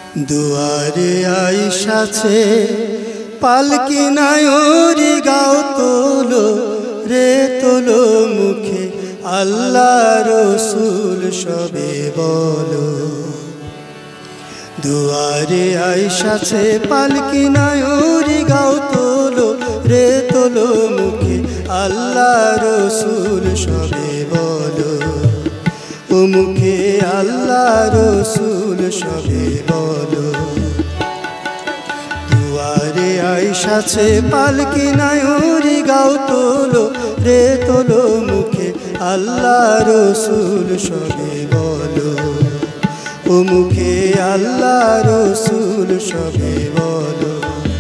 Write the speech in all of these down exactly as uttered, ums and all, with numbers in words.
দুয়ারে আইসাছে পালকি নায়রি গাও তোলো রে তোলো মুখে আল্লাহ রসুল সবে বলো। দুয়ারে আইসাছে পালকি নায়রি গাও তোলো রে তোলো মুখে আল্লাহ রসুল সবে বলো। ও মুখে আল্লাহ রসুল সবে বলো। দুয়ারে আইসাছে পালকি নায়রি গাও তোলো রে তোলো মুখে আল্লাহ রসুল সবে বলো। ও মুখে আল্লাহ রসুল সবে বলো।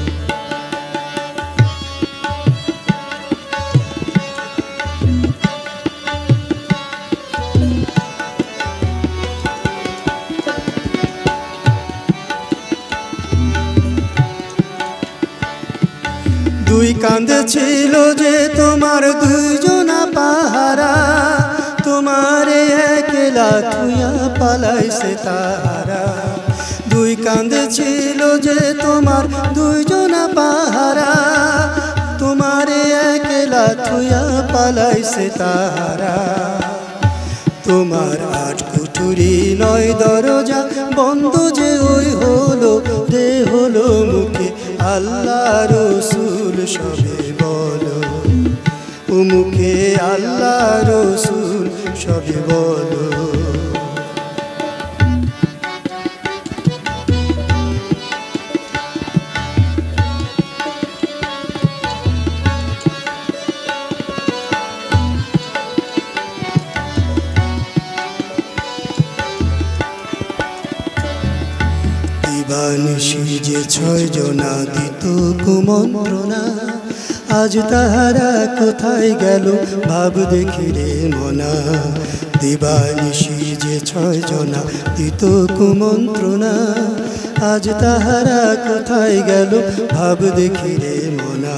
দুই কাঁধে ছিল যে তোমার দুইজনা পাহারা, তোমারে একলা থুইয়া পালাইছে তারা। দুই কাঁধে ছিল যে তোমার দুইজনা পাহারা, তোমারে একলা থুইয়া পালাইছে তারা। তোমার আট কুঠুরি নয় দরজা বন্ধ যে ওই হলো রে হলো মুখে আল্লাহ রসুল সবে বলো। ও মুখে আল্লাহ রসুল সবে বলো। দিবানিশি যে ছয় জনা দিত কুমন্ত্রণা, আজ তাহারা কোথায় গেল ভাব দেখি রে মনা। দিবানিশি যে ছয় জনা দিত কুমন্ত্রণা, আজ তাহারা কোথায় গেল ভাব দেখি রে মনা।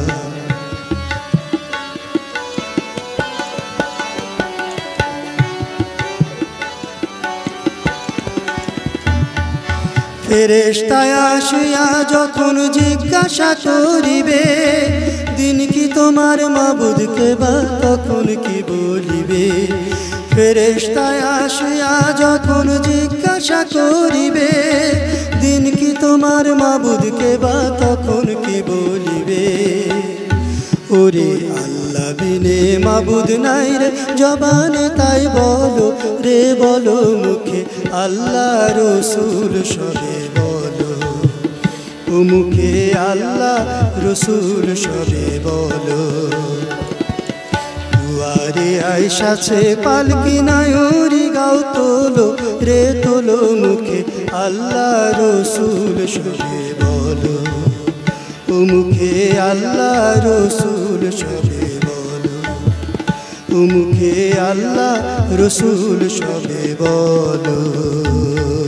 ফেরেশতায় আসিয়া যখন জিজ্ঞাসা করিবে, দিন কি তোমার মাবুদকে বা তখন কি বলিবে। ফেরেশতায় আসিয়া যখন জিজ্ঞাসা করিবে, দিন কি তোমার মাবুদকে বা তখন কি বলিবে। ওরে আল্লাহ বিনে মাবুদ নাই রে জবানে তাই বলো রে বলো মুখে আল্লাহ রসুল সবে বলো। ও মুখে আল্লাহ রসুল সবে বলো। দুয়ারে আইসাছে পালকি নায়রি গাও তোলো রে তোলো মুখে আল্লাহ রসুল সবে বলো। ও মুখে আল্লাহ রসুল সবে বলো। ও মুখে আল্লাহ রসুল সবে বলো।